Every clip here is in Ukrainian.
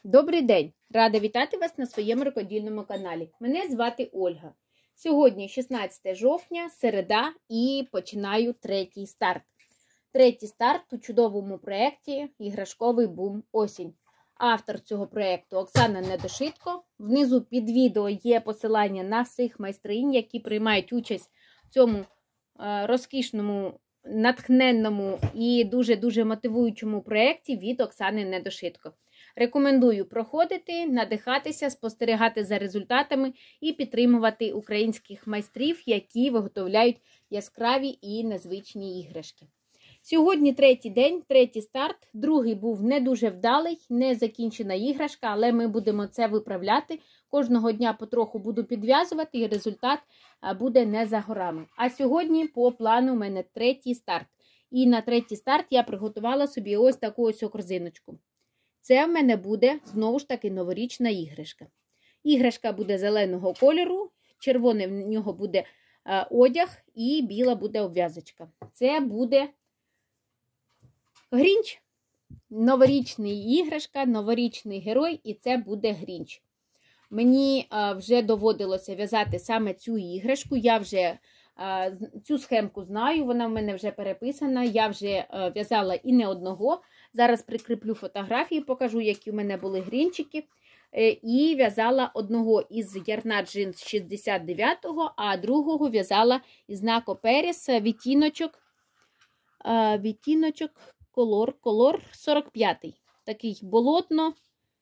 Добрий день! Рада вітати вас на своєму рукодільному каналі. Мене звати Ольга. Сьогодні 16 жовтня, середа, і починаю третій старт. Третій старт у чудовому проєкті «Іграшковий бум. Осінь». Автор цього проєкту Оксана Недошитко. Внизу під відео є посилання на всіх майстринь, які приймають участь в цьому розкішному, натхненному і дуже-дуже мотивуючому проєкті від Оксани Недошитко. Рекомендую проходити, надихатися, спостерігати за результатами і підтримувати українських майстрів, які виготовляють яскраві і незвичні іграшки. Сьогодні третій день, третій старт. Другий був не дуже вдалий, не закінчена іграшка, але ми будемо це виправляти. Кожного дня потроху буду підв'язувати і результат буде не за горами. А сьогодні по плану у мене третій старт. І на третій старт я приготувала собі ось таку ось корзиночку. Це в мене буде, знову ж таки, новорічна іграшка. Іграшка буде зеленого кольору, червоний в нього буде одяг і біла буде обв'язочка. Це буде Грінч. Новорічний іграшка, новорічний герой, і це буде Грінч. Мені вже доводилося в'язати саме цю іграшку, я вже цю схемку знаю, вона в мене вже переписана, я вже в'язала і не одного. Зараз прикріплю фотографії, покажу, які у мене були грінчики. І в'язала одного із ярна джинс 69-го, а другого в'язала із Нако Перес відтіночок колор 45-й. Такий болотно,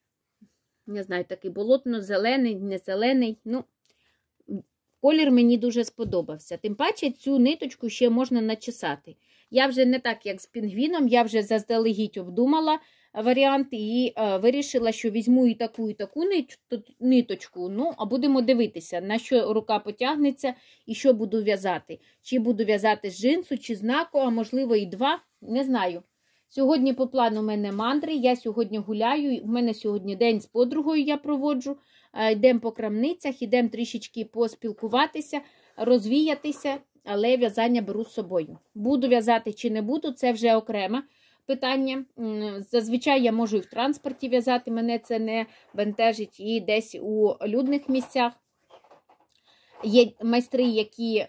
не знаю, такий болотно-зелений, не зелений. Ну, колір мені дуже сподобався. Тим паче цю ниточку ще можна начесати. Я вже не так, як з пінгвіном, я вже заздалегідь обдумала варіант і вирішила, що візьму і таку ниточку. Ну, а будемо дивитися, на що рука потягнеться і що буду в'язати. Чи буду в'язати з джинсу, чи з Нако, а можливо і два, не знаю. Сьогодні по плану у мене мандри, я сьогодні гуляю, у мене сьогодні день з подругою я проводжу. Йдемо по крамницях, йдемо трішечки поспілкуватися, розвіятися, але в'язання беру з собою. Буду в'язати чи не буду, це вже окреме питання. Зазвичай я можу і в транспорті в'язати, мене це не бентежить, і десь у людних місцях. Є майстри, які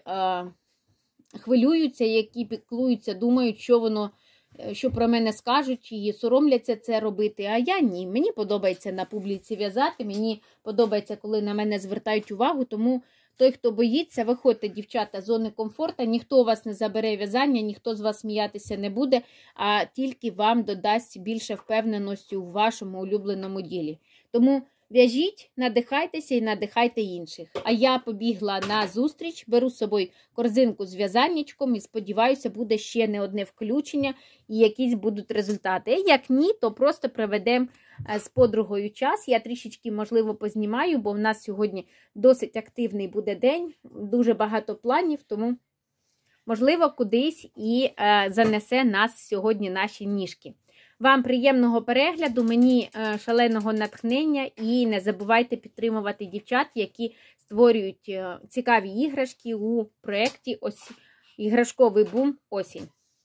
хвилюються, які піклуються, думають, що про мене скажуть, і соромляться це робити, а я ні. Мені подобається на публіці в'язати, мені подобається, коли на мене звертають увагу, тому той, хто боїться, виходьте, дівчата, з зони комфорту, ніхто у вас не забере в'язання, ніхто з вас сміятися не буде, а тільки вам додасть більше впевненості у вашому улюбленому ділі. Тому в'яжіть, надихайтеся і надихайте інших. А я побігла на зустріч, беру з собою корзинку з в'язаннячком і сподіваюся, буде ще не одне включення і якісь будуть результати. Як ні, то просто проведемо з подругою час. Я трішечки, можливо, познімаю, бо в нас сьогодні досить активний буде день, дуже багато планів, тому, можливо, кудись і занесе нас сьогодні наші ніжки. Вам приємного перегляду, мені шаленого натхнення і не забувайте підтримувати дівчат, які створюють цікаві іграшки у проєкті «Іграшковий бум. Осінь».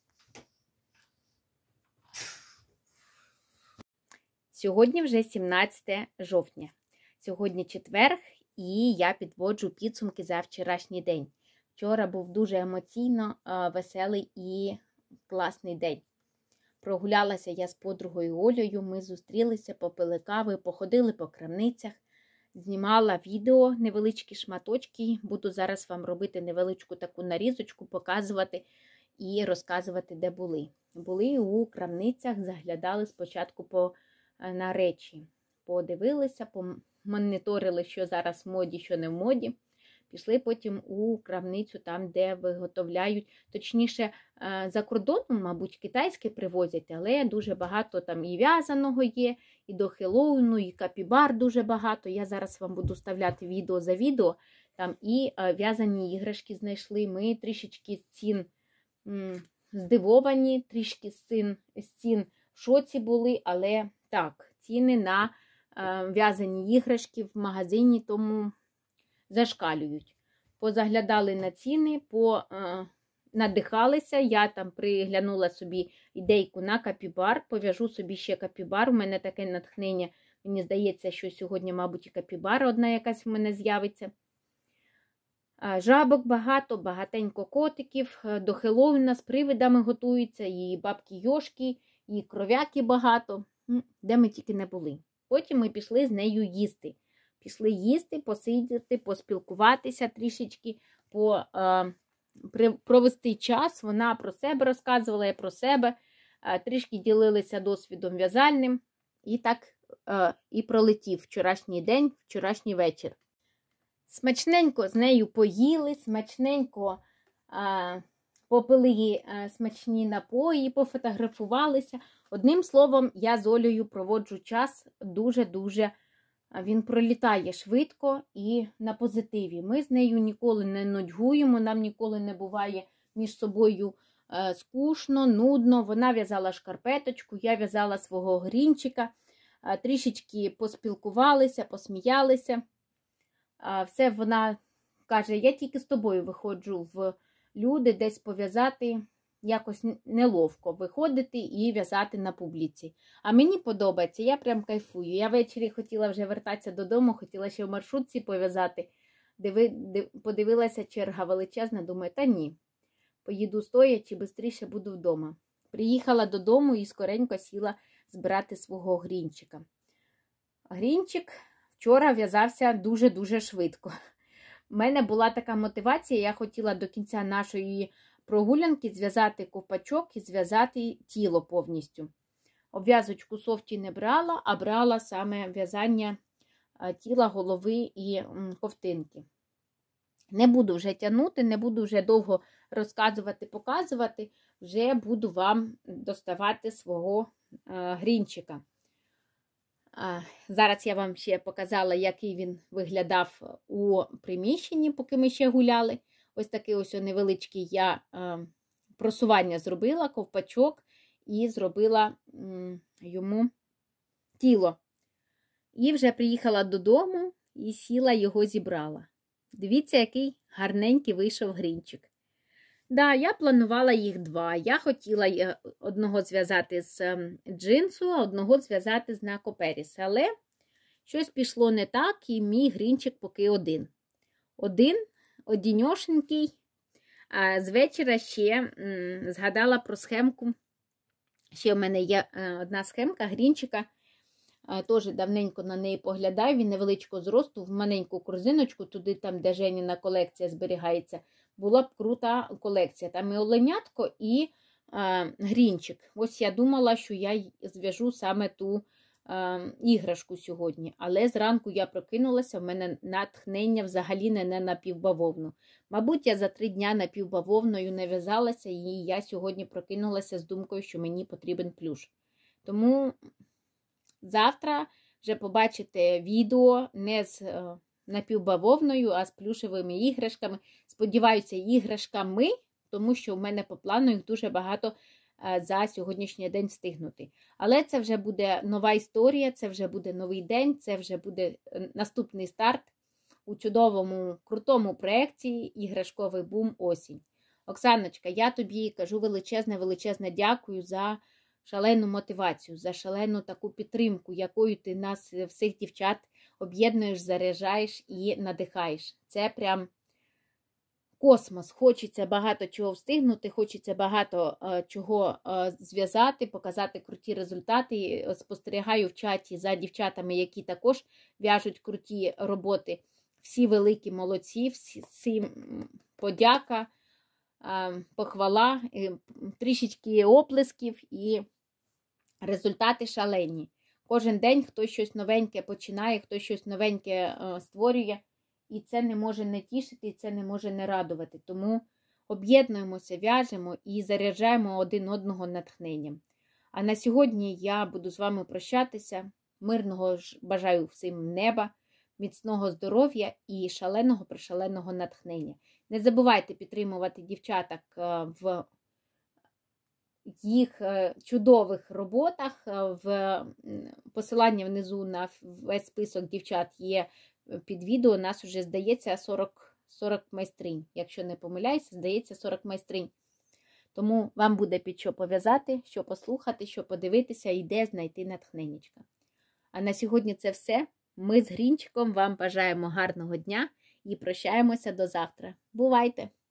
Сьогодні вже 17 жовтня. Сьогодні четвер, і я підводжу підсумки за вчорашній день. Вчора був дуже емоційно веселий і класний день. Прогулялася я з подругою Олею, ми зустрілися, попили кави, походили по крамницях, знімала відео, невеличкі шматочки. Буду зараз вам робити невеличку таку нарізочку, показувати і розказувати, де були. Були у крамницях, заглядали спочатку на речі. Подивилися, помоніторили, що зараз в моді, що не в моді. Пішли потім у крамницю, там, де виготовляють, точніше, за кордоном, мабуть, китайське привозять, але дуже багато там і в'язаного є, і до Хеллоуіну, і капібар дуже багато. Я зараз вам буду вставляти відео за відео, там і в'язані іграшки знайшли. Ми трішечки з цін здивовані, трішки з цін в шоці були, але так, ціни на в'язані іграшки в магазині, тому зашкалюють. Позаглядали на ціни, надихалися, я там приглянула собі ідейку на капібар, пов'яжу собі ще капібар, у мене таке натхнення Мені здається, що сьогодні, мабуть, і капібара одна якась в мене з'явиться. Жабок багато, багатенько котиків. До Хеллоуіна з привидами готуються, і бабки Йошки, і кров'яки багато. Де ми тільки не були. Потім ми пішли з нею їсти. Пішли їсти, посидіти, поспілкуватися трішечки, провести час. Вона про себе розказувала, я про себе. Трішки ділилися досвідом в'язальним. І так і пролетів вчорашній день, вчорашній вечір. Смачненько з нею поїли, смачненько попили смачні напої, пофотографувалися. Одним словом, я з Олею проводжу час дуже-дуже, він пролітає швидко і на позитиві. Ми з нею ніколи не нудьгуємо, нам ніколи не буває між собою скучно, нудно. Вона в'язала шкарпеточку, я в'язала свого грінчика, трішечки поспілкувалися, посміялися. Все вона каже, я тільки з тобою виходжу в люди, десь пов'язати, якось неловко виходити і в'язати на публіці. А мені подобається, я прям кайфую. Я ввечері хотіла вже вертатися додому, хотіла ще в маршрутці пов'язати. Подивилася, черга величезна, думаю, та ні, поїду стоячи, швидше буду вдома. Приїхала додому і скоренько сіла збирати свого грінчика. Грінчик вчора в'язався дуже-дуже швидко. У мене була така мотивація, я хотіла до кінця нашої прогулянки зв'язати ковпачок і зв'язати тіло повністю. Обв'язочку софті не брала, а брала саме в'язання тіла, голови і ковтинки. Не буду вже тягнути, не буду вже довго розказувати, показувати, вже буду вам доставати свого грінчика. Зараз я вам ще показала, який він виглядав у приміщенні, поки ми ще гуляли. Ось такий ось невеличкий я просування зробила, ковпачок, і зробила йому тіло. І вже приїхала додому і сіла, його зібрала. Дивіться, який гарненький вийшов грінчик. Да, я планувала їх два. Я хотіла одного зв'язати з джинсу, а одного зв'язати з накоперіс. Але щось пішло не так, і мій грінчик поки один. Одіньошенький. А з вечора ще згадала про схемку. Ще в мене є одна схемка грінчика. Теж давненько на неї поглядаю. Він невеличкого зросту, в маленьку корзиночку, туди, там, де Женіна колекція зберігається. Була б крута колекція. Там і оленятко, і грінчик. Ось я думала, що я зв'яжу саме ту іграшку сьогодні. Але зранку я прокинулася, в мене натхнення взагалі не на півбавовну. Мабуть, я за 3 дня напівбавовною не в'язалася, і я сьогодні прокинулася з думкою, що мені потрібен плюш. Тому завтра вже побачите відео не з напівбавовною, а з плюшевими іграшками. Сподіваюся, іграшками, тому що в мене по плану їх дуже багато за сьогоднішній день встигнути. Але це вже буде нова історія, це вже буде новий день, це вже буде наступний старт у чудовому, крутому проєкті «Іграшковий бум. Осінь». Оксаночка, я тобі кажу величезне дякую за шалену мотивацію, за шалену таку підтримку, якою ти нас, всіх дівчат, об'єднуєш, заряджаєш і надихаєш. Це прям космос. Хочеться багато чого встигнути, хочеться багато чого зв'язати, показати круті результати. Спостерігаю в чаті за дівчатами, які також в'яжуть круті роботи. Всі великі молодці, всім подяка, похвала, трішечки оплесків і результати шалені. Кожен день хтось щось новеньке починає, хтось щось новеньке створює. І це не може не тішити, і це не може не радувати. Тому об'єднуємося, в'яжемо і заряджаємо один одного натхненням. А на сьогодні я буду з вами прощатися. Мирного бажаю всім неба, міцного здоров'я і шаленого натхнення. Не забувайте підтримувати дівчаток в їх чудових роботах. В посилання внизу на весь список дівчат є під відео. Нас уже, здається, 40 майстринь. Якщо не помиляюся, здається, 40 майстринь. Тому вам буде під що пов'язати, що послухати, що подивитися і де знайти натхненнячка. А на сьогодні це все. Ми з Грінчиком вам бажаємо гарного дня і прощаємося до завтра. Бувайте!